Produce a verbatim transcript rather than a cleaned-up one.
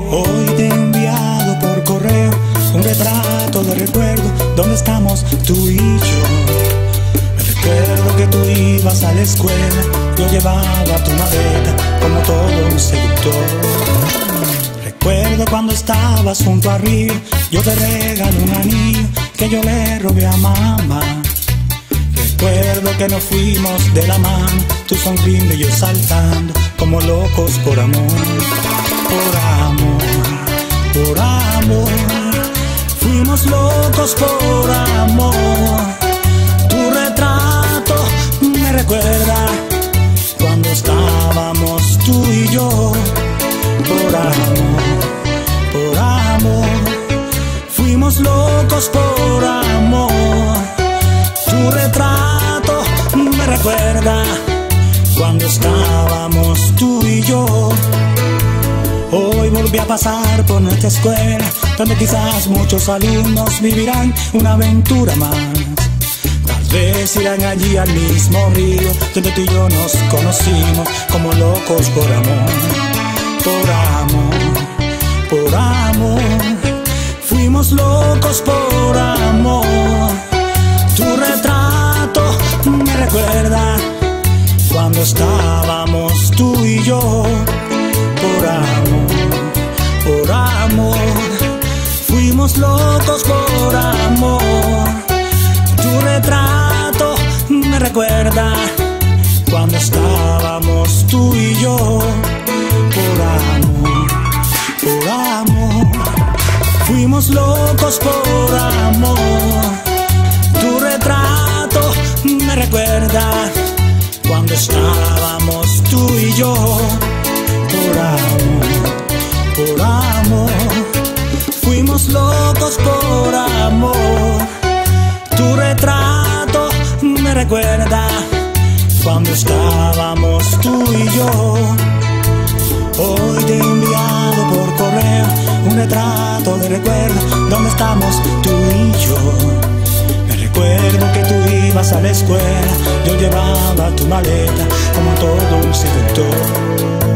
Hoy te he enviado por correo un retrato de recuerdo donde estamos tú y yo. Recuerdo que tú ibas a la escuela, yo llevaba tu maleta como todo un seductor. Recuerdo cuando estabas junto a Río, yo te regalé un anillo que yo le robé a mamá. Recuerdo que nos fuimos de la mano, tú sonriendo y yo saltando como locos por amor. Por amor, por amor, fuimos locos por amor. Tu retrato me recuerda cuando estábamos tú y yo. Por amor, por amor, fuimos locos por amor. Tu retrato me recuerda cuando estábamos tú y yo. Hoy volví a pasar por nuestra escuela, donde quizás muchos alumnos vivirán una aventura más. Tal vez irán allí al mismo río donde tú y yo nos conocimos como locos por amor. Por amor, por amor, fuimos locos por amor. Tu retrato me recuerda cuando estábamos tú y yo. Por amor, por amor, fuimos locos por amor. Tu retrato me recuerda cuando estábamos tú y yo. Por amor, por amor, fuimos locos por amor. Tu retrato me recuerda cuando estábamos tú y yo. Por amor, por amor, fuimos locos por amor. Tu retrato me recuerda cuando estábamos tú y yo. Hoy te he enviado por correo un retrato de recuerdo donde estamos tú y yo. Me recuerdo que tú ibas a la escuela, yo llevaba tu maleta como todo un seductor.